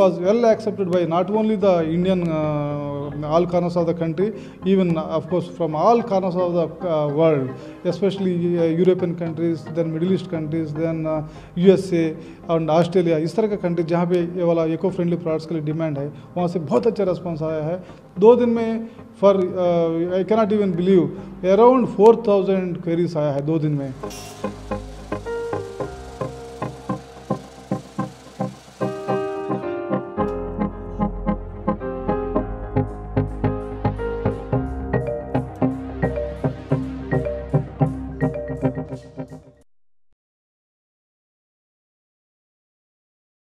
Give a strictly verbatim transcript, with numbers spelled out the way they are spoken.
was well accepted by not only the Indian uh, all corners of the country, even uh, of course from all corners of the uh, world, especially uh, European countries, then Middle East countries, then uh, U S A and Australia. इस तरह का country जहाँ पे ये वाला eco friendly products के लिए demand है, वहाँ से बहुत अच्छा रिस्पॉन्स आया है. दो दिन में for I cannot even believe around four thousand queries आया है दो दिन में.